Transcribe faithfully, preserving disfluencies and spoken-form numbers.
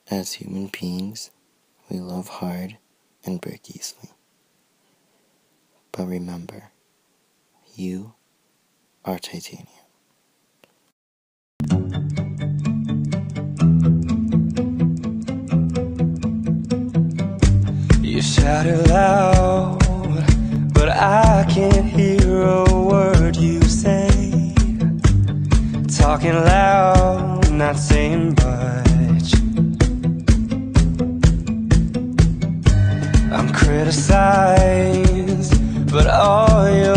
As human beings, we love hard and break easily. But remember, you are titanium. You shout it loud, but I can't hear a word you say. Talking loud, not saying much. I'm criticized, but all your